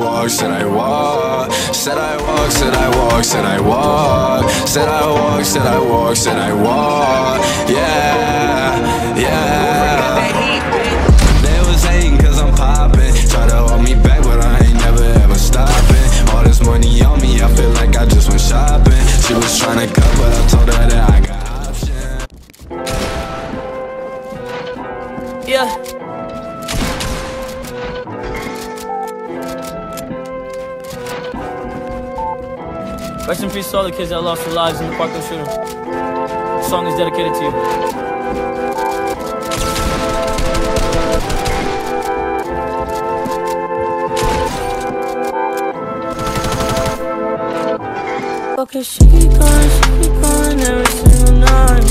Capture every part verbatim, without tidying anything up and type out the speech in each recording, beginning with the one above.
walk, said I walk. Said I walk, said I walk, said I walk. Said I walk, said I walk, said I walk. Yeah, yeah. They was hating cause I'm poppin'. Try to hold me back but I ain't never ever stopping. All this money on me, I feel like I just went shopping. She was tryna cut but I told her that I got options. Yeah. Rest in peace to all the kids that lost their lives in the Parkland shooting. The song is dedicated to you. Okay, she keep going, she keep going every single night.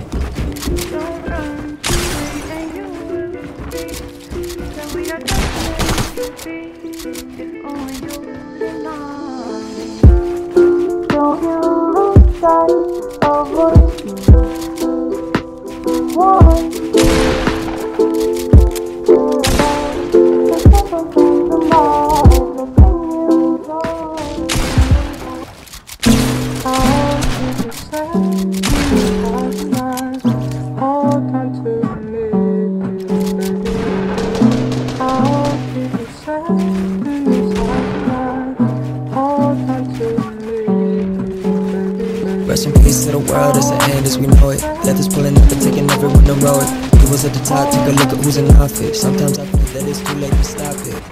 Rest in peace to the world, it's the end as we know it. Death is pulling up and taking everyone to row it. He was at the top, take a look at who's in office. Sometimes I feel that it's too late to stop it.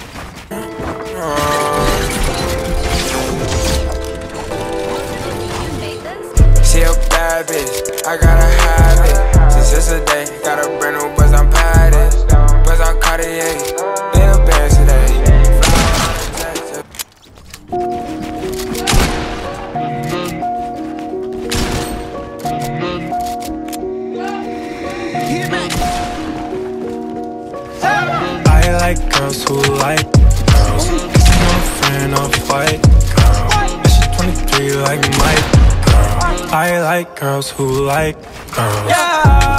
She a bad bitch, I gotta have it. Since yesterday, got a brand new buzz, I'm padded. Buzz on Cartier, they the bands today. I like girls who like girls. This ain't no friend or fight, girl. And she twenty-three like Mike, girl. I like girls who like girls.